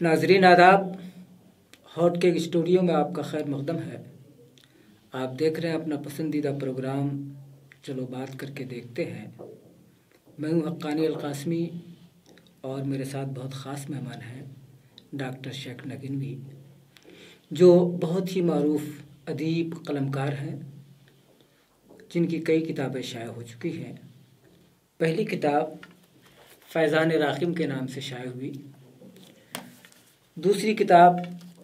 नाजरीन आदाब, hot cake studio में आपका खैर मकदम है। आप देख रहे हैं अपना पसंदीदा प्रोग्राम चलो बात करके देखते हैं। मैं हूं हक्कानी अलकासमी और मेरे साथ बहुत ख़ास मेहमान हैं डॉक्टर शेख नगिनवी, जो बहुत ही मारूफ अदीब कलमकार हैं, जिनकी कई किताबें शाया हो चुकी हैं। पहली किताब फैज़ान राक़िम के नाम से शाया हुई, दूसरी किताब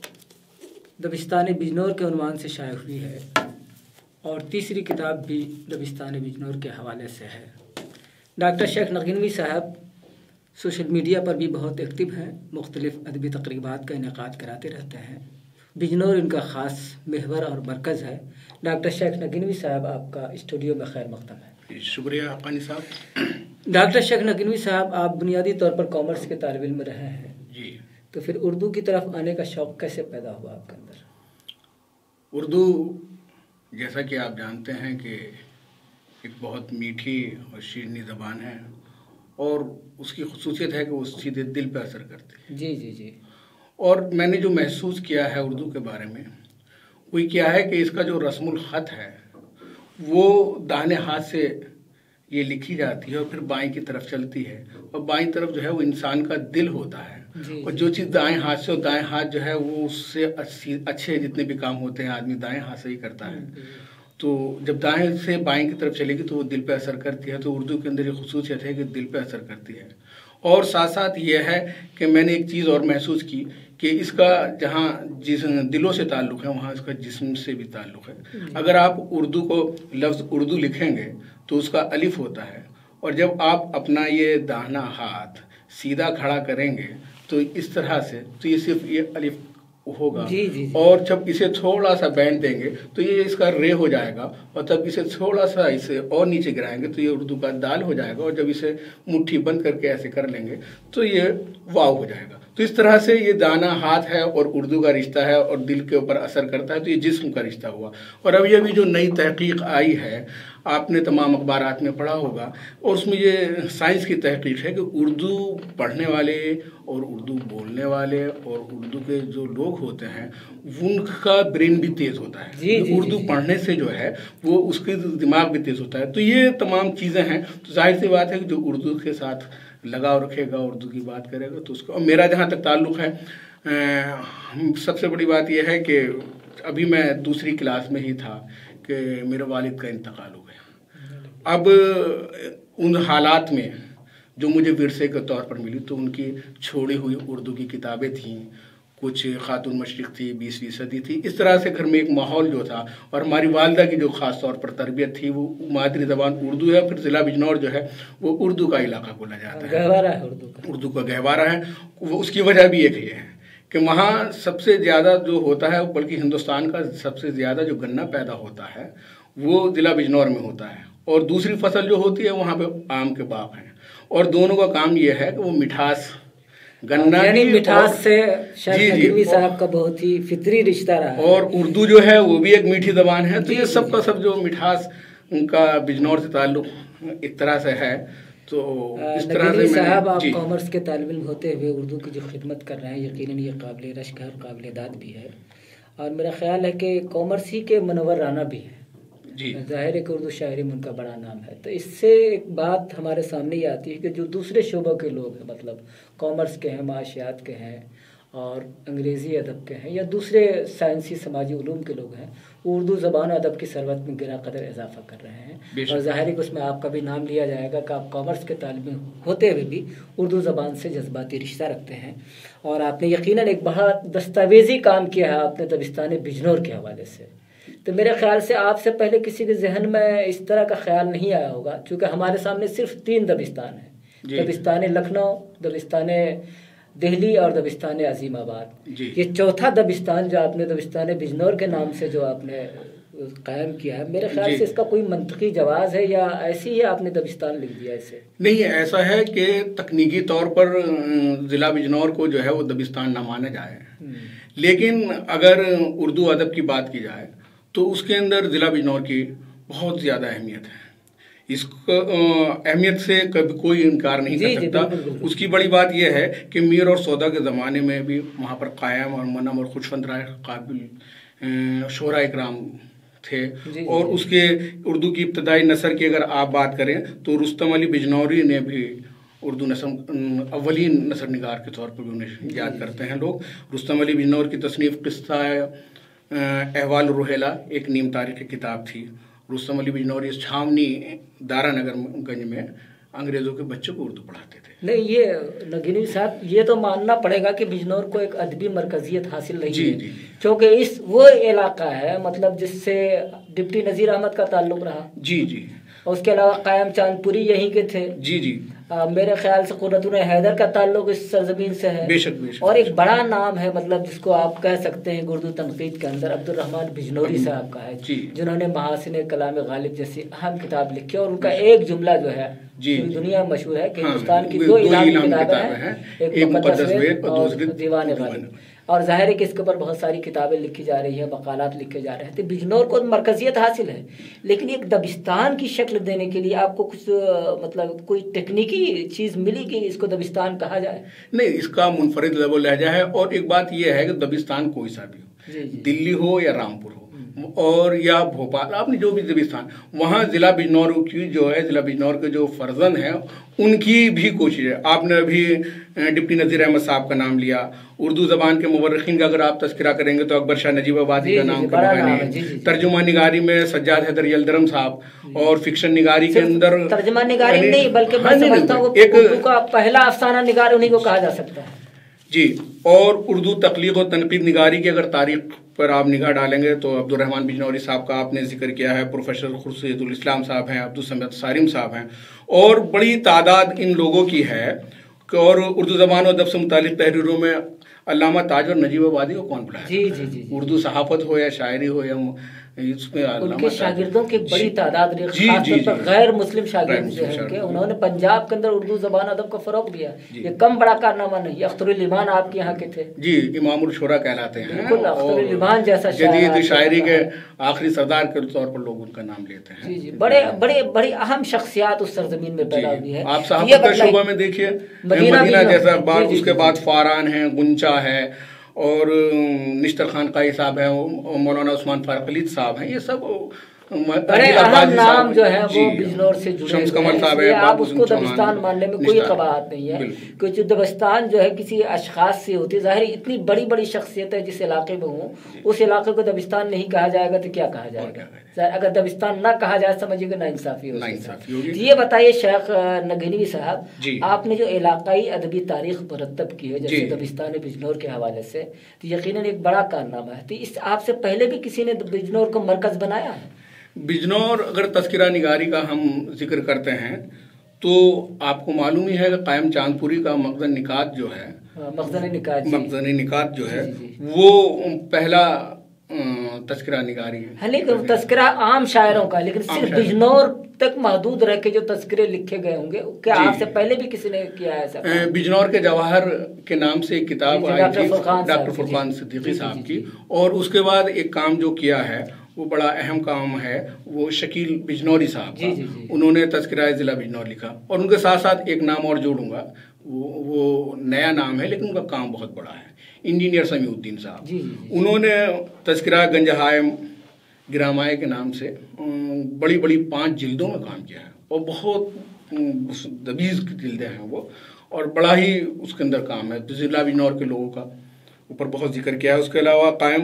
दबिस्तान बिजनौर के उन्वान से शाया हुई है और तीसरी किताब भी दबिस्तान बिजनौर के हवाले से है। डॉक्टर शेख नगिनवी साहब सोशल मीडिया पर भी बहुत एक्टिव हैं, मुख्तलिफ़ अदबी तक़रीबात का इनेकाद कराते रहते हैं। बिजनौर इनका ख़ास महवर और मरकज़ है। डॉक्टर शेख नगिनवी साहब, आपका स्टूडियो में खैर मक़दम है। शुक्रिया हक्कानी साहब। डॉक्टर शेख नगिनवी साहब, आप बुनियादी तौर पर कॉमर्स के तालिब इल्म रहे हैं जी, तो फिर उर्दू की तरफ आने का शौक़ कैसे पैदा हुआ आपके अंदर? उर्दू जैसा कि आप जानते हैं कि एक बहुत मीठी और शीरनी ज़बान है और उसकी खुसूसियत है कि वो सीधे दिल पे असर करती है। जी जी जी। और मैंने जो महसूस किया है उर्दू के बारे में, वो क्या है कि इसका जो रस्मुल ख़त है वो दाहिने हाथ से ये लिखी जाती है और फिर बाएं की तरफ चलती है, और बाएं तरफ जो है वो इंसान का दिल होता है। और जो चीज़ दाएं हाथ से, और दाएं हाथ जो है वो उससे अच्छे जितने भी काम होते हैं आदमी दाएं हाथ से ही करता है। तो जब दाएं से बाएं की तरफ चलेगी तो वो दिल पे असर करती है। तो उर्दू के अंदर ये खुसूसियत है कि दिल पे असर करती है। और साथ साथ ये है कि मैंने एक चीज़ और महसूस की कि इसका जहाँ जिस दिलों से ताल्लुक़ है वहाँ इसका जिस्म से भी ताल्लुक़ है। अगर आप उर्दू को लफ्ज़ उर्दू लिखेंगे तो उसका अलिफ होता है, और जब आप अपना ये दाहिना हाथ सीधा खड़ा करेंगे तो इस तरह से, तो ये सिर्फ ये अलिफ होगा। जी, जी, जी। और जब इसे थोड़ा सा बैंड देंगे तो ये इसका रे हो जाएगा, और तब इसे थोड़ा सा इसे और नीचे गिराएंगे तो ये उर्दू का दाल हो जाएगा, और जब इसे मुट्ठी बंद करके ऐसे कर लेंगे तो ये वाव हो जाएगा। तो इस तरह से ये दाना हाथ है और उर्दू का रिश्ता है और दिल के ऊपर असर करता है, तो ये जिस्म का रिश्ता हुआ। और अब ये भी जो नई तहकीक आई है, आपने तमाम अखबारात में पढ़ा होगा, और उसमें ये साइंस की तहकीक है कि उर्दू पढ़ने वाले और उर्दू बोलने वाले और उर्दू के जो लोग होते हैं उनका ब्रेन भी तेज़ होता है। जी, उर्दू पढ़ने से जो है वो उसके दिमाग भी तेज़ होता है। तो ये तमाम चीज़ें हैं। तो जाहिर सी बात है कि जो उर्दू के साथ लगाव रखेगा, उर्दू की बात करेगा, तो उसको, और मेरा जहाँ तक ताल्लुक़ है, सबसे बड़ी बात यह है कि अभी मैं दूसरी क्लास में ही था कि मेरे वालिद का इंतकाल हो गया। अब उन हालात में जो मुझे विरसे के तौर पर मिली, तो उनकी छोड़ी हुई उर्दू की किताबें थीं, कुछ खातून मशरिक़ थी, 20वीं सदी थी। इस तरह से घर में एक माहौल जो था, और हमारी वालदा की जो ख़ास तौर पर तरबियत थी वो मादरी ज़बान उर्दू है। फिर ज़िला बिजनौर जो है वो उर्दू का इलाका बोला जाता है, गहवारा है उर्दू का गहवारा है। वो उसकी वजह भी एक ये है कि वहाँ सबसे ज़्यादा जो होता है, बल्कि हिंदुस्तान का सबसे ज़्यादा जो गन्ना पैदा होता है वो ज़िला बिजनौर में होता है, और दूसरी फसल जो होती है वहाँ पे आम के बाग हैं। और दोनों का काम ये है कि वो मिठास, गन्ना यानी मिठास से शेख नगिनवी साहब का बहुत ही फितरी रिश्ता रहा है। और उर्दू जो है वो भी एक मीठी ज़बान है। तो ये सब का सब जो मिठास उनका बिजनौर से ताल्लुक़ एक तरह से है। तो इस तरह से साहब, आप कॉमर्स के तालिब इल्म होते हुए उर्दू की जो खिदमत कर रहे हैं, यकीनन ये काबिल रश्क है, काबिल दाद भी है, और मेरा ख्याल है कि कॉमर्स ही के मुनव्वर राना भी है जी। ज़ाहिर है कि उर्दू शायरी में उनका बड़ा नाम है। तो इससे एक बात हमारे सामने ये आती है कि जो दूसरे शोबों के लोग हैं, मतलब कॉमर्स के हैं, माशियात के हैं और अंग्रेज़ी अदब के हैं, या दूसरे साइंसी समाजी उलूम के लोग हैं, उर्दू ज़बान अदब की सरवत में गिरा कदर इजाफा कर रहे हैं। और ज़ाहिर है कि उसमें आपका भी नाम लिया जाएगा कि आप कॉमर्स के तालिब इल्म होते हुए भी उर्दू ज़बान से जज्बाती रिश्ता रखते हैं, और आपने यकीनन एक बहुत दस्तावेज़ी काम किया है आपने दबिस्तान बिजनौर के हवाले से। तो मेरे ख्याल से आपसे पहले किसी के जहन में इस तरह का ख्याल नहीं आया होगा, क्योंकि हमारे सामने सिर्फ 3 दबिस्तान हैं, दबिस्तान लखनऊ, दबिस्तान दिल्ली और दबिस्तान अजीमाबाद। ये चौथा दबिस्तान जो आपने दबिस्तान बिजनौर के नाम से जो आपने कायम किया है, मेरे ख्याल से इसका कोई मंतकी जवाज़ है या ऐसी ही आपने दबिस्तान लिख दिया इसे? नहीं, ऐसा है कि तकनीकी तौर पर ज़िला बिजनौर को जो है वो दबिस्तान ना माना जाए, लेकिन अगर उर्दू अदब की बात की जाए तो उसके अंदर ज़िला बिजनौर की बहुत ज़्यादा अहमियत है। اس اہمیت سے کبھی کوئی انکار نہیں کر سکتا. اس کی بڑی بات یہ ہے کہ میر اور سودا کے زمانے میں بھی وہاں پر قائم اور منم اور خوشوند رائے قابل شعراء اکرام تھے. اور اس کے اردو کی ابتدائی نثر کی اگر آپ بات کریں تو رستم علی بجنوری نے بھی اردو نثر اولین نثر نگار کے طور پر بھی انہیں یاد کرتے ہیں لوگ. رستم علی بجنور کی تصنیف قصہ احوال روہیلا ایک نیم تاریخی کتاب تھی. رستم علی بجنوری چھاونی دارا نگر گنج میں انگریزوں کے بچوں کو اردو پڑھاتے تھے. نہیں، یہ نگینی صاحب یہ تو ماننا پڑے گا کہ بجنور کو ایک ادبی مرکزیت حاصل رہی ہے. کیونکہ وہ علاقہ ہے مطلب جس سے ڈپٹی نذیر احمد کا تعلق رہا. جی. اور اس کے علاوہ قائم چاند پوری یہیں کے تھے. جی. میرے خیال سے قرۃ العین حیدر کا تعلق اس سرزمین سے ہے. بے شک. اور ایک بڑا نام ہے مطلب جس کو آپ کہہ سکتے ہیں اردو تنقید کے اندر عبد الرحمن بجنوری صاحب کا ہے. جنہوں نے محاسن کلام غالب جیسی اہم کتاب لکھی. اور ان کا ایک جملہ جو ہے پوری دنیا میں مشہور ہے کہ ہندوستان کی دو الہامی کتابیں ہیں، ایک مقدس وید اور دیوان غالب. اور ظاہر ہے کہ اس کے اوپر بہت ساری کتابیں لکھی جا رہی ہیں، مقالات لکھے جا رہے ہیں. تو بجنور کو مرکزیت حاصل ہے، لیکن ایک دبستان کی شکل دینے کے لیے آپ کو کچھ مطلب کوئی ٹیکنیکی چیز ملی کہ اس کو دبستان کہا جائے؟ نہیں، اس کا منفرد لب و لہجہ ہے. اور ایک بات یہ ہے کہ دبستان کوئی سا بھی ہو، دلی ہو یا رامپور ہو اور یا بھوپال، آپ نے جو بھی دبستان، وہاں ضلع بجنور کی جو ہے، ضلع بجنور کے جو فرزند ہیں ان کی بھی کوشش ہے. آپ نے ابھی ڈپٹی نذیر احمد صاحب کا نام لیا. اردو زبان کے مورخین کا اگر آپ تذکرہ کریں گے تو اکبر شاہ نجیب آبادی کا نام ترجمہ نگاری میں سجاد حیدر یلدرم صاحب، اور فکشن نگاری کے اندر ترجمہ نگاری نہیں بلکہ میں سمجھتا ہوں اردو کا پہلا افسانہ نگار انہیں کو کہا جا سکتا ہے. جی. اور اردو تخلیق و تنقید نگاری کی اگر تاریخ پر آپ نگاہ ڈالیں گے تو عبد الرحمن بجنوری صاحب کا آپ نے ذکر کیا ہے، پروفیسر خورشید الاسلام صاحب ہیں، عبدالصمد صارم صاحب ہیں، اور بڑی تعداد ان لوگوں کی ہے. اور اردو زبان و ادب سے متعلق تحریروں میں علامہ تاجر نجیب آبادی کو کون بڑھایا؟ جی. اردو صحافت ہو یا شاعری ہو یا اس میں ان کے شاگردوں کی بڑی تعداد رہی، خاص طور پر غیر مسلم شاگرد جو ہیں کہ انہوں نے پنجاب کے اندر اردو زبان ادب کو فروغ دیا. یہ کم بڑا کارنامہ نہیں. یہ اختر الایمان آپ کے یہاں کے تھے. جی، امام الشورا کہلاتے ہیں. بالکل اختر الایمان جیسا جدید شاعری کے آخری سردار کے طور پر لوگ ان کا نام لیتے ہیں. جی. بڑی اہم شخصیات اس سرزمین میں پیدا ہوئی ہے. آپ صحافت کے شعبہ میں دیکھیے مدینہ جیسا اخبار، اس کے بعد فاران ہے، گنچا ہے، اور نشتر خان قائی صاحب ہیں، مولانا عثمان فاروق علید صاحب ہیں. یہ سب بڑے اہم نام جو ہیں وہ بجنور سے جڑے ہوئے ہیں. آپ اس کو دبستان ماننے میں کوئی قباحت نہیں ہے، کیونکہ دبستان جو ہے کسی اشخاص سے ہوتی ہے. ظاہر اتنی بڑی شخصیت ہے جس علاقے میں ہوں، اس علاقے کو دبستان نہیں کہا جائے گا تو کیا کہا جائے گا؟ اگر دبستان نہ کہا جائے سمجھیے گا ناانصافی ہوگی. یہ بتائیے شیخ نگینوی صاحب، آپ نے جو علاقائی ادبی تاریخ مرتب کی ہے جیسے دبستان بجنور کے حوالے سے، تو یقیناً ایک بڑا کارنامہ ہے. تو اس آپ سے پہلے بھی کسی نے بجنور کو مرکز بنایا ہے؟ بجنور اگر تذکرہ نگاری کا ہم ذکر کرتے ہیں تو آپ کو معلوم ہی ہے کہ قائم چاند پوری کا مخزن نکات جو ہے، مخزن نکات جو ہے وہ پہلا تذکرہ نگاری ہے. لیکن تذکرہ عام شاعروں کا، لیکن صرف بجنور تک محدود رہ کے جو تذکرے لکھے گئے ہوں گے، کیا آپ سے پہلے بھی کسی نے کیا ہے ایسا؟ بجنور کے جواہر کے نام سے ایک کتاب آئی تھی ڈاکٹر فرقان صدیقی صاحب کی. اور اس کے بعد ایک کام جو کیا ہے وہ بڑا اہم کام ہے، وہ شکیل بجنوری صاحب کا. انہوں نے تذکرہ ضلع بجنور لکھا. اور ان کے ساتھ ساتھ ایک نام اور جوڑوں گا، وہ نیا نام ہے لیکن ان کا کام بہت بڑا ہے، انجینئر سمیع الدین صاحب. انہوں نے تذکرہ گنجہائے گرامائے کے نام سے بڑی 5 جلدوں میں کام کیا ہے، اور بہت دبیز کی جلدیں ہیں وہ، اور بڑا ہی اس کے اندر کام ہے. ضلع بجنور کے لوگوں کا اوپر بہت ذکر کیا ہے. اس کے علاوہ قائم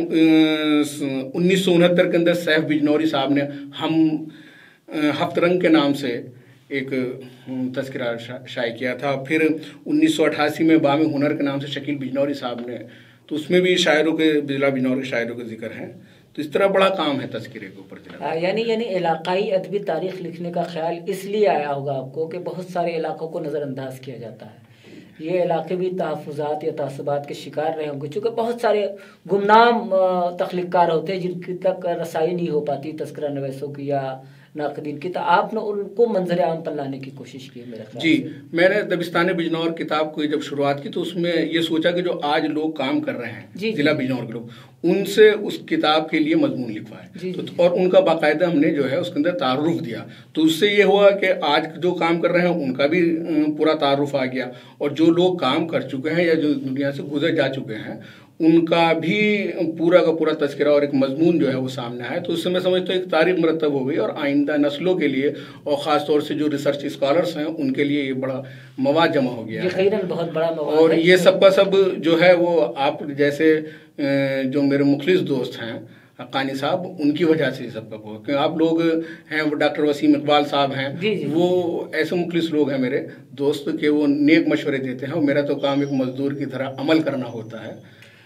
1969 کے اندر سیف بجنوری صاحب نے ہم ہفت رنگ کے نام سے ایک تذکرہ شائع کیا تھا. پھر 1988 میں بام ہنر کے نام سے شکیل بجنوری صاحب نے، تو اس میں بھی شاعروں کے ضلع بجنور کے شاعروں کے ذکر ہیں. تو اس طرح بڑا کام ہے تذکرے کے اوپر. یعنی علاقائی ادبی تاریخ لکھنے کا خیال اس لیے آیا ہوگا آپ کو کہ بہت سارے علاقوں کو نظر انداز کیا جاتا ہے. یہ علاقے بھی تحفظات یا تعصبات کے شکار رہے ہوں گے، چونکہ بہت سارے گمنام تخلیق کار ہوتے ہیں جن کی تک رسائی نہیں ہو پاتی تذکرہ نویسوں کی یا नाकदीन की, तो आपने उनको मंजर आम पर लाने की कोशिश की है मेरे ख्याल जी। से। मैंने दबिस्तान बिजनौर किताब को जब शुरुआत की तो उसमें ये सोचा कि जो आज लोग काम कर रहे हैं जिला बिजनौर के लोग, उनसे उस किताब के लिए मजमून लिखवाए, तो और उनका बाकायदा हमने जो है उसके अंदर तारुफ दिया। तो उससे ये हुआ कि आज जो काम कर रहे हैं उनका भी पूरा तारुफ आ गया, और जो लोग काम कर चुके हैं या जो दुनिया से गुजर जा चुके हैं उनका भी पूरा का पूरा तस्करा और एक मजमून जो है वो सामने आया। तो उससे मैं समझता हूँ एक तारीख मरतब हो गई, और आइंदा नस्लों के लिए और ख़ास तौर से जो रिसर्च स्कॉलर्स हैं उनके लिए ये बड़ा मवाद जमा हो गया है। बहुत बड़ा मवाद और ये सब का सब जो है वो आप जैसे जो मेरे मुखलिस दोस्त हैं हक्कानी साहब, उनकी वजह से सब का क्योंकि आप लोग हैं, वो डॉक्टर वसीम इकबाल साहब हैं, वो ऐसे मुखलिस लोग हैं मेरे दोस्त के वो नेक मशवरे देते हैं, और मेरा तो काम एक मजदूर की तरह अमल करना होता है।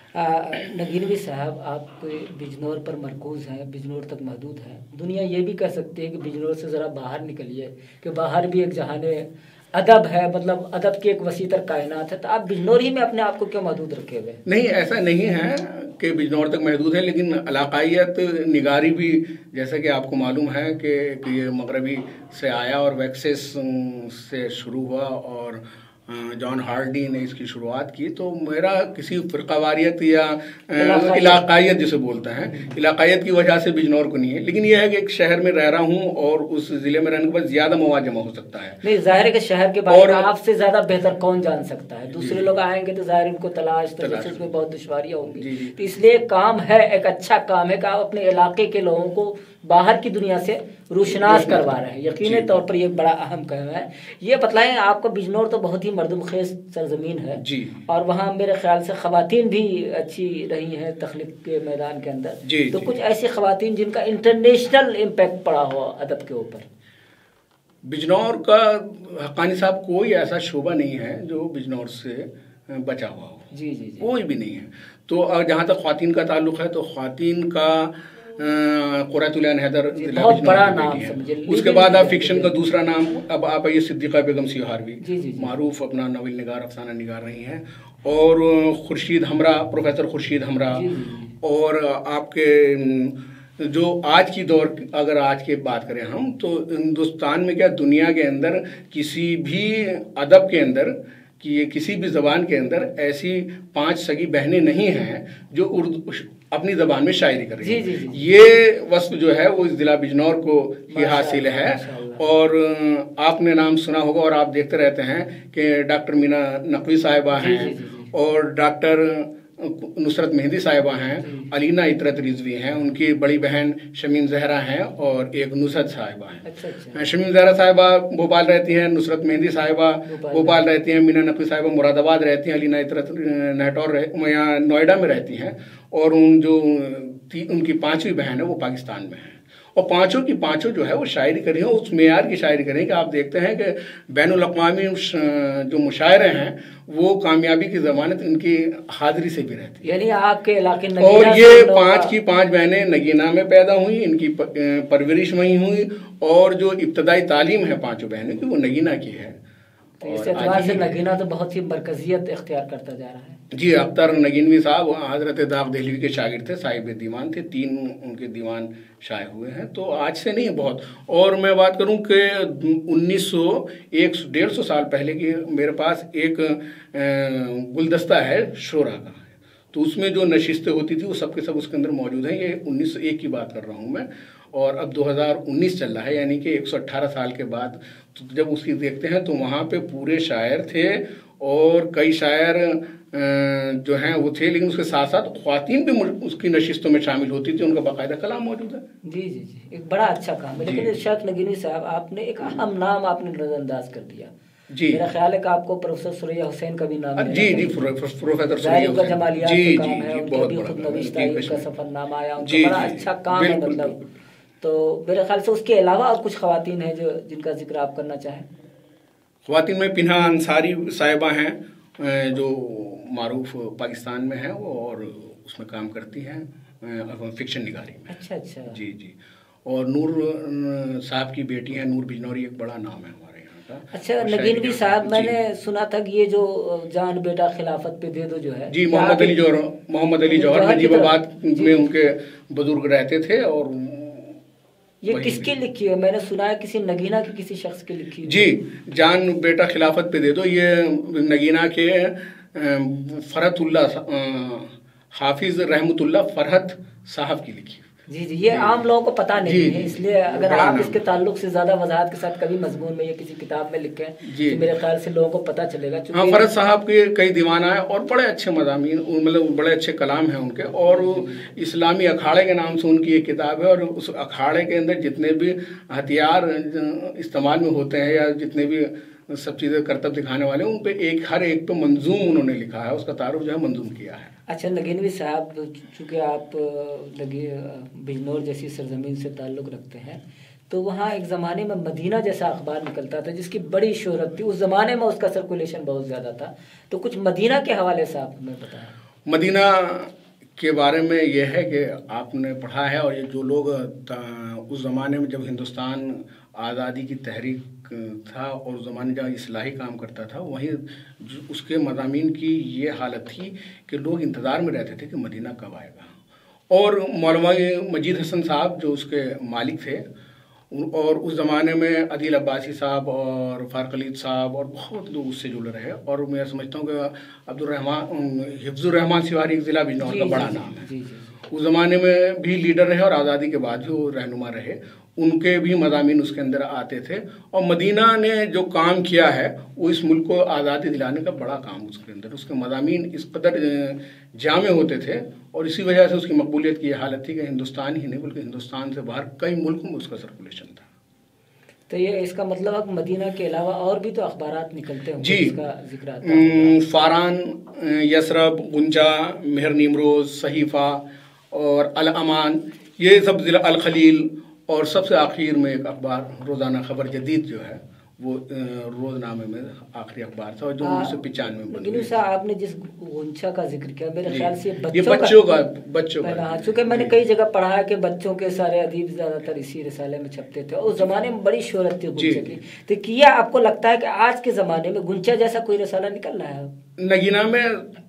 नगीनवी साहब, आप बिजनौर पर मरकूज़ हैं, बिजनौर तक महदूद हैं। दुनिया ये भी कह सकती है कि बिजनौर से ज़रा बाहर निकलिए, कि बाहर भी एक जहान अदब है, मतलब अदब की एक वसी तर कायनात है। तो आप बिजनौर ही में अपने आप को क्यों महदूद रखे हुए? नहीं, ऐसा नहीं है कि बिजनौर तक महदूद है, लेकिन इलाकायत निगारी भी जैसा कि आपको मालूम है कि ये मगरबी से आया और वैक्सेस से शुरू हुआ और जॉन हार्डी ने इसकी शुरुआत की। तो मेरा किसी फ़िरक़ावारियत या इलाकायत जिसे बोलते हैं, इलाकायत की वजह से बिजनौर को नहीं है, लेकिन यह है कि एक शहर में रह रहा हूँ और उस ज़िले में रहने के बाद ज़्यादा मवाद जमा हो सकता है। नहीं, ज़ाहिर है कि शहर के बारे में आपसे ज़्यादा बेहतर कौन जान सकता है। दूसरे लोग आएंगे तो ज़ाहिर उनको तलाश में बहुत दुश्वारियाँ होंगी। तो इसलिए काम है, एक अच्छा काम है कि आप अपने इलाके के लोगों को बाहर की दुनिया से रोशनास करवा रहे हैं। यकीनी तौर पर ये बड़ा अहम काम है। ये बतलाएं, आपका बिजनौर तो बहुत ही मर्दम खेज सरजमीन है जी, और वहाँ मेरे ख्याल से ख़वातीन भी अच्छी रही हैं तख्लीक के मैदान के अंदर जी, तो जी, कुछ ऐसी ख़वातीन जिनका इंटरनेशनल इम्पैक्ट पड़ा हुआ अदब के ऊपर। बिजनौर का हक्कानी साहब कोई ऐसा शोबा नहीं है जो बिजनौर से बचा हुआ हो। जी जी, जी कोई भी नहीं है। तो जहाँ तक ख़वातीन का ताल्लुक़ है तो ख़वातीन का क़ुर्रतुल ऐन हैदर बहुत बड़ा नाम है। उसके बाद आप फिक्शन का दूसरा नाम अब आप आइए सिद्दीक़ा बेगम सिहारवी, मारूफ अपना नवल निगार अफसाना निगार रही हैं, और खुर्शीद हमरा, प्रोफेसर खुर्शीद हमरा, और आपके जो आज की दौर, अगर आज की बात करें हम तो हिंदुस्तान में क्या दुनिया के अंदर किसी भी अदब के अंदर कि किसी भी ज़बान के अंदर ऐसी 5 सगी बहनें नहीं हैं जो उर्दू अपनी ज़बान में शायरी कर रही हैं। ये वस्फ जो है वो इस जिला बिजनौर को ही हासिल है। और आपने नाम सुना होगा और आप देखते रहते हैं कि डॉक्टर मीना नकवी साहिबा हैं, और डॉक्टर नुसरत मेहंदी साहिबा हैं, अलीना इतरत रिजवी हैं, उनकी बड़ी बहन शमीम जहरा हैं, और एक नुसरत साहिबा हैं। शमीम जहरा साहिबा भोपाल रहती हैं, नुसरत मेहंदी साहिबा भोपाल रहती हैं, मीना नकवी साहिबा मुरादाबाद रहती हैं, अलीना इतरत नहटौर या नोएडा में रहती हैं, और उनकी 5वीं बहन है वो पाकिस्तान में है। और पांचों की पांचों जो है वो शायरी कर रही हैं, उस मेयार की शायरी कर रही हैं कि आप देखते हैं कि बैनुल अक़वामी जो मुशायरे हैं वो कामयाबी की ज़मानत इनकी हाज़िरी से भी रहती है। यानी आपके इलाके और ये 5 की 5 बहनें नगीना में पैदा हुई, इनकी परवरिश वहीं हुई, और जो इब्तदाई तालीम है 5 बहनों की वो नगीना की है। तो इस एतबार से नगीना तो बहुत ही मरकजियत इख्तियार करता जा रहा है। जी, अख्तर नगीनवी साहब हज़रत दाग दहलवी के शागिर्द थे, साहिब दीवान थे, 3 उनके दीवान शाये हुए हैं, तो आज से नहीं बहुत। और मैं बात करूं कि 150 साल पहले की मेरे पास एक गुलदस्ता है शोरा का, तो उसमें जो नशिस्तें होती थी वो सब के सब उसके अंदर मौजूद हैं। ये 1901 की बात कर रहा हूँ मैं, और अब 2019 चल रहा है, यानी कि 118 साल के बाद तो जब उसकी देखते हैं तो वहाँ पे पूरे शायर थे और कई शायर जो हैं वो थे, लेकिन उसके साथ साथ ख्वातीन भी उसकी नशिस्तों में शामिल होती थी, उनका बाकायदा कलाम मौजूद है। जी जी जी, एक बड़ा अच्छा काम है। लेकिन इरशाद नगीनी साहब, आपने एक अहम नाम आपने नजरअंदाज कर दिया। जी, मेरा ख्याल है कि आपको प्रोफेसर सुरैया हुसैन का भी नाम है। जी जी, प्रोफेसर सुरैया हुसैन जमालियात का काम है, उनका भी खुदनविश्त का सफरनामा आया, उनका बड़ा अच्छा काम है। मतलब तो मेरे ख्याल से उसके अलावा और कुछ ख्वातीन हैं जो जिनका जिक्र आप करना चाहें। ख्वातीन में पिन्हा अंसारी साहिबा हैं जो मारूफ पाकिस्तान में है वो, और उसमें काम करती हैं फिक्शन निगारी में। अच्छा अच्छा, जी जी। और नूर साहब की बेटी है नूर बिजनौरी, एक बड़ा नाम है हमारे यहाँ का। अच्छा नगीनवी साहब, मैंने सुना था कि ये जो जान बेटा खिलाफत पे दे दो जो है, जी, मोहम्मद अली जौहर नजीबाबाद में उनके बुजुर्ग रहते थे, और یہ کس کی لکھی ہے؟ میں نے سنا ہے کسی نگینہ کی کسی شخص کی لکھی ہے. جی، جان بیٹا خلافت پہ دے دو، یہ نگینہ کے فرحت اللہ حافظ رحمت اللہ فرحت صاحب کی لکھی. جی جی، یہ عام لوگوں کو پتہ نہیں ہے، اس لیے اگر آپ اس کے تعلق سے زیادہ وضاحت کے ساتھ کبھی مضمون میں یا کسی کتاب میں لکھیں تو میرے خیال سے لوگوں کو پتہ چلے گا. ہاں، فرحت صاحب کے کئی دیوانہ ہیں اور بڑے اچھے مضامین، مطلب بڑے اچھے کلام ہیں ان کے، اور اسلامی اکھاڑے کے نام سے ان کی ایک کتاب ہے، اور اس اکھاڑے کے اندر جتنے بھی ہتھیار استعمال میں ہوتے ہیں یا جتنے بھی سب چیزیں کرتب دکھانے والے، ان پہ ہر ایک پہ منظوم انہوں نے لکھا ہے، اس کا تعارف جو ہے منظوم کیا ہے. اچھا نگینوی صاحب، چونکہ آپ بجنور جیسی سرزمین سے تعلق رکھتے ہیں، تو وہاں ایک زمانے میں مدینہ جیسا اخبار نکلتا تھا جس کی بڑی شہرت تھی، اس زمانے میں اس کا سرکولیشن بہت زیادہ تھا، تو کچھ مدینہ کے حوالے سے آپ ہمیں بتائیں. مدینہ کے بارے میں یہ ہے کہ آپ نے پڑھا ہے، اور یہ جو لوگ اس زمانے میں جب ہندوستان آزادی کی تحریک تھا اور اس زمانے جب اصلاحی کام کرتا تھا، وہیں اس کے مضامین کی یہ حالت تھی کہ لوگ انتظار میں رہتے تھے کہ مدینہ کب آئے گا. اور مولانا مجید حسن صاحب جو اس کے مالک تھے، اور اس زمانے میں عدیل عباسی صاحب اور فارق علید صاحب اور بہت لوگ اس سے جڑے رہے، اور میں سمجھتا ہوں کہ حفظ الرحمان سواری ضلع بجنور کا بڑا نام ہے. اس زمانے میں بھی لیڈر رہے اور آزادی کے بعد بھی وہ رہنما رہے، ان کے بھی مضامین اس کے اندر آتے تھے. اور مدینہ نے جو کام کیا ہے وہ اس ملک کو آزادی دلانے کا بڑا کام اس کے اندر، اس کے مضامین اس قدر جامع ہوتے تھے، اور اسی وجہ سے اس کی مقبولیت کی یہ حالت تھی کہ ہندوستان ہی نہیں بلکہ ہندوستان سے باہر کئی ملکوں میں اس کا سرکولیشن تھا. تو یہ اس کا مطلب ہے کہ مدینہ کے علاوہ اور بھی تو اخبارات نکلتے ہیں جی، اس کا ذکر آتا ہے. فاران، یثرب، گنجا، مہر نیمروز، صحیفہ اور الامان، یہ سب ضلع الخلیل، اور سب سے آخر میں ایک اخبار روزانہ خبر جدید جو ہے وہ روزنامے میں آخری اخبار تھا، اور جو 1995 میں لیکن صاحب آپ نے جس غنچہ کا ذکر کیا، میرے خیال سے یہ بچوں کا چونکہ میں نے کئی جگہ پڑھا ہے کہ بچوں کے سارے ادیب زیادہ تر اسی رسالے میں چھپتے تھے، اور اس زمانے میں بڑی شہرت تھی غنچہ کی. تو کیا آپ کو لگتا ہے کہ آج کے زمانے میں غنچہ جیسا کوئی رسالہ نکل رہا ہے؟ نگینہ میں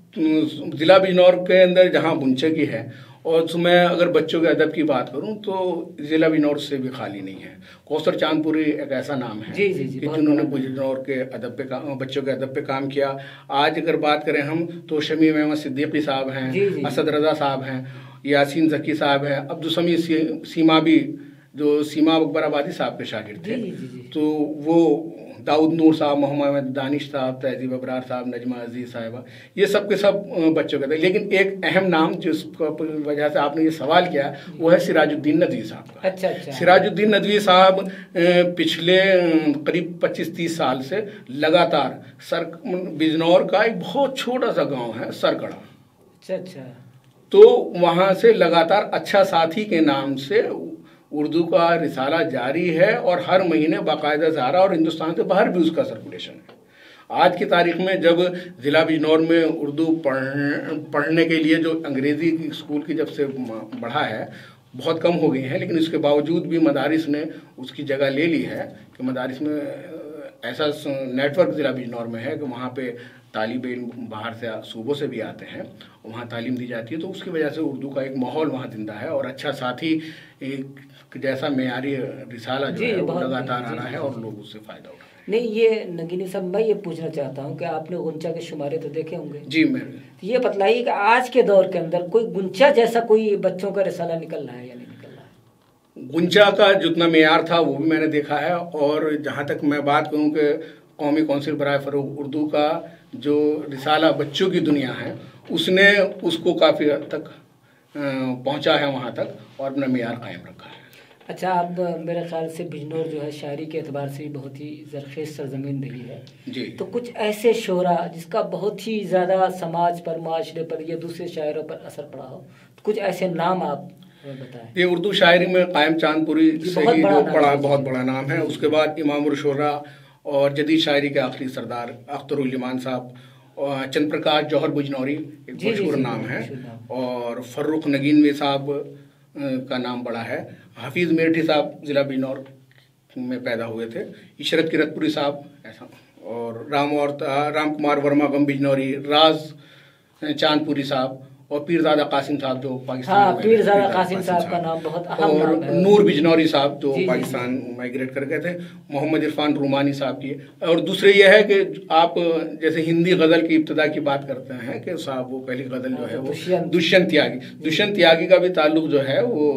ضلع بجنور کے اندر جہاں غنچہ کی ہے، اور میں اگر بچوں کے ادب کی بات کروں تو ضلع بجنور سے بھی خالی نہیں ہے. کوثر چاند پوری ایک ایسا نام ہے کہ جنہوں نے بجنور کے ادب پہ بچوں کے ادب پہ کام کیا. آج اگر بات کریں ہم تو شمیع احمد صدیقی صاحب ہیں، اسد رضا صاحب ہیں، یاسین ذکی صاحب ہیں، عبدالسمیع سیمابی جو سیما اکبر آبادی صاحب کے شاگرد تھے، تو وہ داؤد نور صاحب، محمد دانش صاحب، تہذیب ابرار صاحب، نجمہ عزیز صاحبہ، یہ سب کے سب بچوں کے تھے. لیکن ایک اہم نام جس وجہ سے آپ نے یہ سوال کیا وہ ہے سراج الدین ندوی صاحب کا. اچھا. سراج الدین ندوی صاحب پچھلے قریب 25-30 سال سے لگاتار بجنور کا ایک بہت چھوٹا سا گاؤں ہے سرکڑا، اچھا، تو وہاں سے لگاتار اچھا ساتھی کے نام سے اردو کا رسالہ جاری ہے، اور ہر مہینے باقاعدہ سے آ رہا، اور ہندوستان سے باہر بھی اس کا سرکولیشن ہے. آج کی تاریخ میں جب ضلع بجنور میں اردو پڑھنے کے لیے جو انگریزی اسکول کی جب سے بڑھا ہے بہت کم ہو گئی ہیں، لیکن اس کے باوجود بھی مدارس نے اس کی جگہ لے لی ہے کہ مدارس میں ایسا نیٹ ورک ضلع بجنور میں ہے کہ وہاں پہ طالب علم باہر سے صوبوں سے بھی آتے ہیں، وہاں تعلیم دی جاتی ہے. تو اس کی وجہ سے اردو کا ایک ماحول وہاں زندہ ہے، اور اچھا ساتھی جیسا معیاری رسالہ جو ہے وہ لگاتار آ رہا ہے، اور لوگ اس سے فائدہ اٹھا رہے ہیں. نہیں، یہ نگینی صاحب میں یہ پوچھنا چاہتا ہوں کہ آپ نے غنچہ کے شمارے تو دیکھے ہوں گے. جی، میں یہ بتلائیے کہ آج کے دور کے اندر کوئی غنچہ جیسا کوئی بچوں کا رسالہ نکل رہا ہے یا نہیں نکل رہا ہے؟ غنچہ کا جتنا معیار تھا وہ بھی میں نے دیکھا ہے، اور جہاں تک میں بات کروں کہ قومی کونسل برائے فروغ اردو کا جو رسالہ بچوں کی دنیا ہے اس نے اس کو کافی حد تک پہنچا ہے وہاں تک، اور اپنا معیار قائم رکھا ہے. اچھا، اب میرے خیال سے بجنور جو ہے شاعری کے اعتبار سے بہت ہی زرخیز سرزمین رہی ہے. جی. تو کچھ ایسے شعرا جس کا بہت ہی زیادہ سماج پر، معاشرے پر یا دوسرے شاعروں پر اثر پڑا ہو، کچھ ایسے نام آپ بتائیں. یہ اردو شاعری میں قائم چاند پوری سے ہی جو بہت بڑا نام ہے. اس کے بعد امام الشعراء اور جدید شاعری کے آخری سردار اختر الجمان صاحب، چند پرکاش جوہر بجنوری ایک مشہور نام ہے، اور فروخ نگینوی صاحب کا نام بڑا ہے. حفیظ میرٹھی صاحب ضلع بجنور میں پیدا ہوئے تھے. عشرت کرت پوری صاحب ایسا، اور رام کمار ورما غم بجنوری، راز چاند پوری صاحب، اور پیرزادہ قاسم صاحب جو پاکستان ہاں پیرزادہ قاسم صاحب کا نام بہت اہم نام ہے. اور نور بجنوری صاحب جو پاکستان مائگریٹ کر گئے تھے, محمد عرفان رومانی صاحب کی. اور دوسرے یہ ہے کہ آپ جیسے ہندی غزل کی ابتدا کی بات کرتے ہیں کہ صاحب وہ پہلی غزل جو ہے وہ دشینت تیاگی کا بھی تعلق جو ہے وہ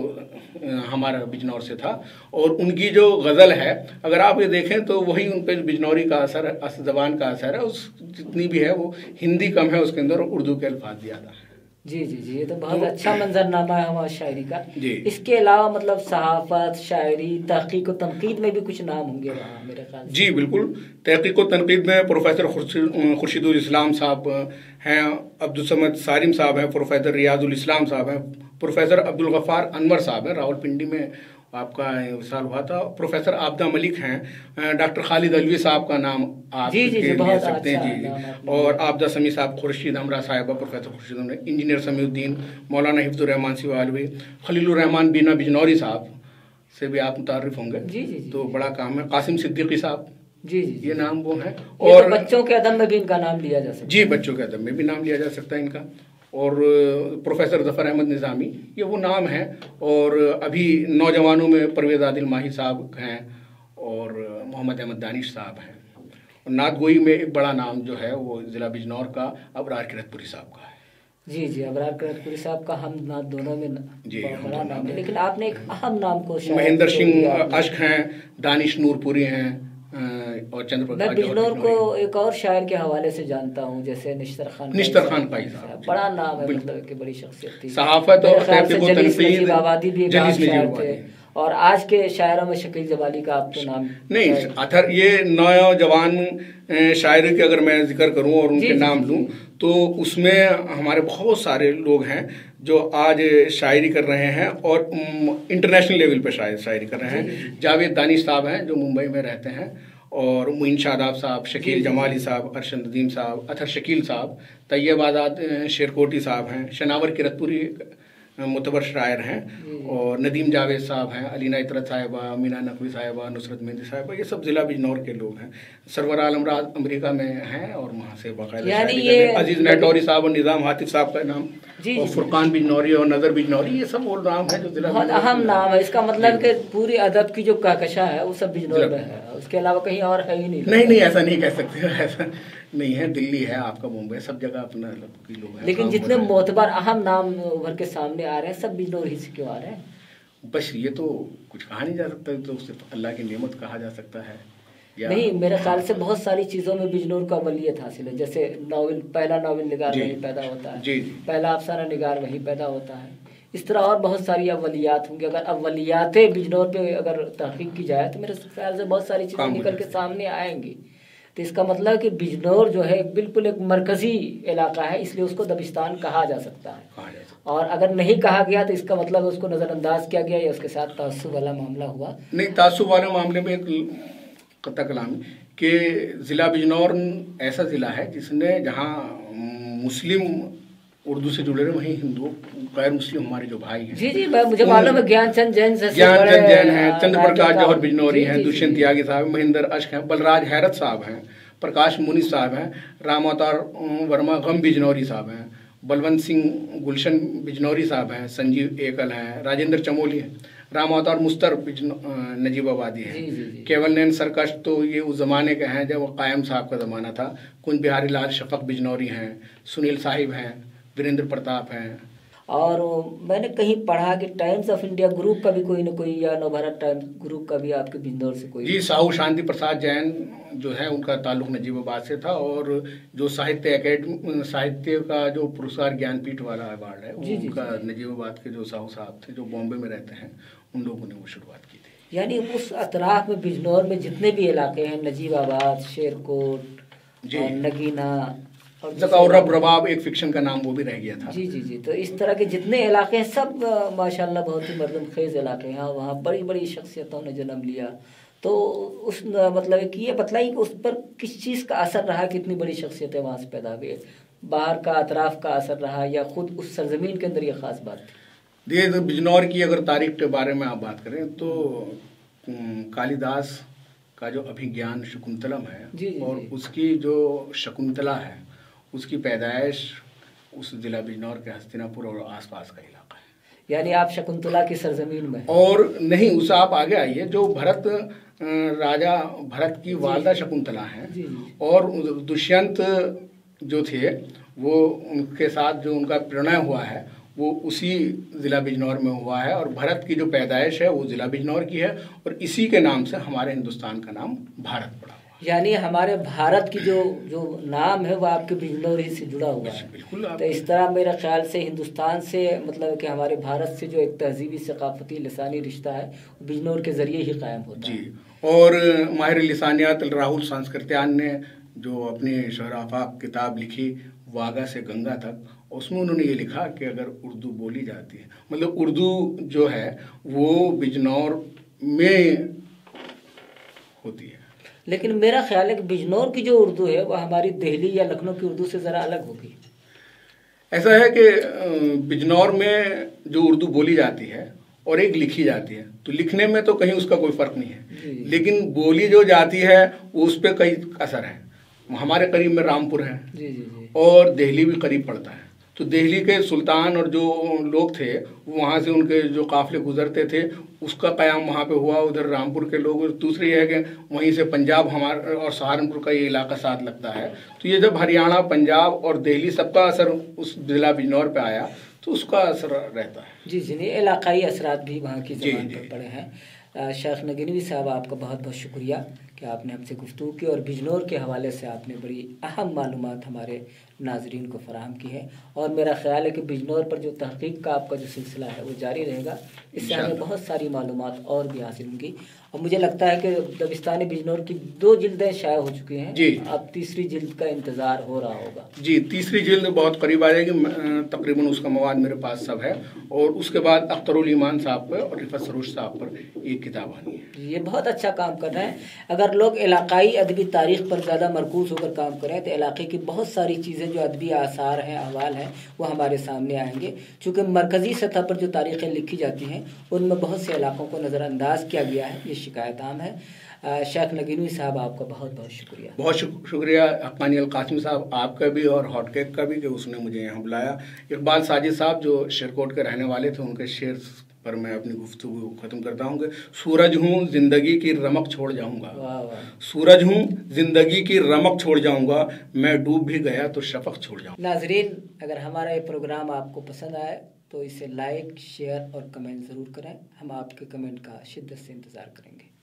ہمارا بجنور سے تھا. اور ان کی جو غزل ہے اگر آپ یہ دیکھیں تو وہی ان پہ بجنوری کا اثر ہے, زبان کا اثر ہے. اس جتنی بھی ہے وہ ہندی کم ہے اس کے اندر, اردو کے الفاظ زیادہ ہیں. جی جی جی, یہ تو بہت اچھا منظرنامہ ہے ہماری شاعری کا. جی اس کے علاوہ مطلب صحافت, شاعری, تحقیق و تنقید میں بھی کچھ نام ہوں گے وہاں میرے خیال سے. جی بالکل, تحقیق و تنقید میں پروفیسر خورشید الاسلام صاحب ہیں, عبدالصمد صارم صاحب ہیں, پروفیسر ریاض الاسلام صاحب ہیں, پروفیسر عبدالغفار انور صاحب ہیں, راولپنڈی میں آپ کا وصال ہوا تھا. پروفیسر عابدہ ملک ہیں, ڈاکٹر خالد علوی صاحب کا نام آپ لے سکتے ہیں. جی اور عابدہ سمیع صاحب, خورشید امرا صاحبہ, پروفیسر خورشید امرا, انجینئر سمیع الدین, مولانا حفظ الرحمان سیوالوی, خلیل الرحمان بینا بجنوری صاحب سے بھی آپ متعارف ہوں گے. جی جی تو بڑا کام ہے. قاسم صدیقی صاحب, جی جی یہ نام وہ ہیں. اور بچوں کے ادب میں بھی ان کا نام لیا جا سکتا ہے. جی بچوں کے ادب میں بھی نام لیا جا سکتا ہے ان کا. اور پروفیسر ظفر احمد نظامی, یہ وہ نام ہیں. اور ابھی نوجوانوں میں پرویز عادل ماہی صاحب ہیں اور محمد احمد دانش صاحب ہیں. اور نعت گوئی میں ایک بڑا نام جو ہے وہ ضلع بجنور کا ابرار کرت پوری صاحب کا ہے. جی جی, ابرار کرت پوری صاحب کا ہم نعت دونوں میں جی بڑا نام ہے. لیکن آپ نے ایک اہم نام کو مہندر سنگھ اشک ہیں, دانش نور پوری ہیں, اور چندر پرکاش. میں بجنور کو ایک اور شاعر کے حوالے سے جانتا ہوں, جیسے نشتر خان پائی صاحب. بڑا نام ہے, مطلب کہ بڑی شخصیت تھی. صحافت اور تحقیق و تنقید, نجیب آبادی بھی ایک عام شاعر تھے. اور آج کے شاعروں میں شکیل جوالی کا آپ تو نام نہیں, اتھر یہ نوجوان شاعری کے اگر میں ذکر کروں اور ان کے نام لوں تو اس میں ہمارے بہت سارے لوگ ہیں جو آج شاعری کر رہے ہیں اور انٹرنیشنل لیول پہ شاعری کر رہے ہیں. جاوید دانش صاحب ہیں جو ممبئی میں رہتے ہیں, اور معین شاداب صاحب, شکیل جمالی صاحب, ارشد ندیم صاحب, اطہر شکیل صاحب, طیب آزاد شیرکوٹی صاحب ہیں, شناور کرت پوری معتبر شاعر ہیں, اور ندیم جاوید صاحب ہیں, علینا عطرت صاحبہ, مینا نقوی صاحبہ, نصرت مہندی صاحبہ, یہ سب ضلع بجنور کے لوگ ہیں. سرور عالم راز امریکہ میں ہیں اور وہاں سے باقاعدہ عزیز نیٹوری صاحب اور نظام حاطف صاحب کا نام, اور فرقان بجنوری اور نظر بجنوری, یہ سب وہ نام ہیں جو ضلع بہت اہم نام ہے. اس کا مطلب کہ پوری ادب کی جو کہکشاں ہے وہ سب بجنور میں ہے, اس کے علاوہ کہیں اور ہے ہی نہیں. نہیں ایسا نہیں کہہ سکتے, ایسا نہیں ہے. دلی ہے آپ کا, ممبئی, سب جگہ اپنا لوگ ہیں. لیکن جتنے معتبر اہم نام ابھر کے سامنے آ رہے ہیں سب بجنور ہی سے کیوں آ رہے ہیں؟ بس یہ تو کچھ کہا نہیں جا سکتا, تو صرف اللہ کی نعمت کہا جا سکتا ہے. نہیں, میرے خیال سے بہت ساری چیزوں میں بجنور کا اولیت حاصل ہے. جیسے ناول, پہلا ناول نگار وہیں پیدا ہوتا ہے, پہلا افسانہ نگار وہیں پیدا ہوتا ہے. اس طرح اور بہت ساری اولیات ہوں گی. اگر اولیات بجنور پہ اگر تحقیق کی جائے تو میرے خیال سے بہت ساری چیزیں نکل کے سامنے آئیں گی. تو اس کا مطلب کہ بجنور جو ہے بالکل ایک مرکزی علاقہ ہے, اس لیے اس کو دبستان کہا جا سکتا ہے. اور اگر نہیں کہا گیا تو اس کا مطلب اس کو نظر انداز کیا گیا یا اس کے ساتھ تعصب والا معاملہ ہوا. نہیں, تعصب والے معاملے میں ایک قطع کلام کہ ضلع بجنور ایسا ضلع ہے جس نے جہاں مسلم اردو سے جڑے رہے, وہیں ہندو غیر مسلم ہمارے جو بھائی ہیں. جی جی, مجھے معلوم ہے گیان چند جین ہیں, چندر پرکاش جوہر بجنوری ہیں, دشینت تیاگی صاحب, مہندر اشک ہیں, بلراج حیرت صاحب ہیں, پرکاش منی صاحب ہیں, رام اوتار ورما غم بجنوری صاحب ہیں, بلونت سنگھ گلشن بجنوری صاحب ہیں, سنجیو ایکل ہیں, راجندر چمولی ہیں, رام اوتار مستر نجیب آبادی ہیں, کیول نین سرکش تو یہ اس زمانے کے ہیں جب وہ قائم صاحب کا زمانہ تھا, کنج بہاری لال شفق بجنوری ہیں, سنیل صاحب ہیں, وریندر پرتاپ ہیں. اور میں نے کہیں پڑھا کہ ٹائمز آف انڈیا گروپ کا بھی کوئی نہ کوئی, یا نوبھارت ٹائمز گروپ کا بھی آپ کے بجنور سے کوئی. جی, ساہو شانتی پرساد جین جو ہے ان کا تعلق نجیب آباد سے تھا, اور جو ساہتیہ کا جو پرسکار گیان پیٹھ والا ایوارڈ ہے ان کا نجیب آباد کے جو ساہو صاحب تھے جو بامبے میں رہتے ہیں, ان لوگوں نے وہ شروعات کی تھی. یعنی اس اطراف میں بجنور میں جتنے بھی علاقے ہیں, نجیب آباد, شیرکوٹ, نگینہ, اور رب رباب ایک فکشن کا نام وہ بھی رہ گیا تھا. جی جی جی, تو اس طرح کے جتنے علاقے ہیں سب ماشاءاللہ بہت ہی مردم خیز علاقے ہیں, وہاں بڑی بڑی شخصیتوں نے جنم لیا. تو اس مطلب کہ یہ بتلائیے کہ اس پر کس چیز کا اثر رہا کہ اتنی بڑی شخصیتیں وہاں سے پیدا ہوئی, باہر کا اطراف کا اثر رہا یا خود اس سرزمین کے اندر یہ خاص بات تھی؟ یہ بجنور کی اگر تاریخ کے بارے میں آپ بات کریں تو کالی داس کا جو ابھیگیان شکنتلم ہے, اور اس کی جو شکنتلا ہے اس کی پیدائش उस जिला बिजनौर के हस्तिनापुर और आसपास का इलाका है। यानी आप शकुंतला की सरजमीन में? और नहीं, उस आप आगे आइए, जो राजा भरत की वालदा शकुंतला हैं, और दुष्यंत जो थे वो उनके साथ जो उनका प्रणय हुआ है वो उसी ज़िला बिजनौर में हुआ है, और भरत की जो पैदाइश है वो ज़िला बिजनौर की है, और इसी के नाम से हमारे हिंदुस्तान का नाम भारत पड़ा हुआ है। यानी हमारे भारत की जो नाम है वो आपके बिजनौर ही से जुड़ा हुआ है। बिल्कुल। तो इस तरह मेरे ख्याल से हिंदुस्तान से मतलब कि हमारे भारत से जो एक तहजीबी सकाफती लिसानी रिश्ता है बिजनौर के ज़रिए ही कायम होता है। जी, और माहिर लिसानियात राहुल संस्कृत्यान ने जो अपनी शहराफाक किताब लिखी वागा से गंगा तक, उसमें उन्होंने ये लिखा कि अगर उर्दू बोली जाती है, मतलब उर्दू जो है वो बिजनौर में होती है। लेकिन मेरा ख्याल है कि बिजनौर की जो उर्दू है वो हमारी दिल्ली या लखनऊ की उर्दू से ज़रा अलग होगी। ऐसा है कि बिजनौर में जो उर्दू बोली जाती है और एक लिखी जाती है, तो लिखने में तो कहीं उसका कोई फ़र्क नहीं है, लेकिन बोली जो जाती है वो उस पर कई असर है। हमारे करीब में रामपुर है, और दिल्ली भी करीब पड़ता है, तो दिल्ली के सुल्तान और जो लोग थे वहाँ से उनके जो काफ़िले गुजरते थे उसका क़याम वहाँ पे हुआ, उधर रामपुर के लोग। दूसरी है कि वहीं से पंजाब हमारा और सहारनपुर का ये इलाका साथ लगता है, तो ये जब हरियाणा, पंजाब और दिल्ली सबका असर उस ज़िला बिजनौर पे आया तो उसका असर रहता है। जी, इलाकाई असरात भी वहाँ की ज़बान पर पड़े हैं। शेख नगीनवी साहब, आपका बहुत बहुत शुक्रिया कि आपने हमसे गुफ्तगू की और बिजनौर के हवाले से आपने बड़ी अहम मालूमात हमारे नाजरीन को फराहम की है, और मेरा ख्याल है कि बिजनौर पर जो तहकीक का आपका जो सिलसिला है वो जारी रहेगा। इससे हमें बहुत सारी मालूमात और भी हासिल होंगी, और मुझे लगता है कि दबिस्तान बिजनौर की 2 जिल्दें शाया हो चुकी हैं जी, अब तीसरी जिल्द का इंतज़ार हो रहा होगा। जी, तीसरी जिल्द बहुत करीब आ जाएगी, तकरीबन उसका मवाद मेरे पास सब है, और उसके बाद अख्तरुल ईमान साहब पर और रिफत सरोज साहब पर एक किताब आनी है। ये बहुत अच्छा काम कर रहे हैं। अगर लोग इलाकाई अदबी तारीख़ पर ज़्यादा मरकूज़ होकर काम करें तो इलाके की बहुत सारी चीज़ें जो अदबी आसार हैं, अहवाल हैं, वो हमारे सामने आएंगे। चूँकि मरकज़ी सतह पर जो तारीख़ें लिखी जाती हैं उनमें बहुत से इलाकों को नज़रअंदाज किया गया है, ये शिकायत आम है। शेख नगीनवी साहब, आपका बहुत बहुत शुक्रिया। बहुत शुक्रिया हक्कानी अल कासिम साहब, आपका भी और हॉट केक का भी, कि उसने मुझे यहाँ बुलाया। इकबाल साजिद साहब जो शेरकोट के रहने वाले थे, उनके शेर पर मैं अपनी गुफ्तगू ख़त्म करता हूँ। सूरज हूँ ज़िंदगी की रमक छोड़ जाऊँगा, सूरज हूँ ज़िंदगी की रमक छोड़ जाऊँगा, मैं डूब भी गया तो शफक छोड़ जाऊँगा। नाजरीन, अगर हमारा ये प्रोग्राम आपको पसंद आए तो इसे लाइक, शेयर और कमेंट ज़रूर करें। हम आपके कमेंट का शिद्दत से इंतज़ार करेंगे।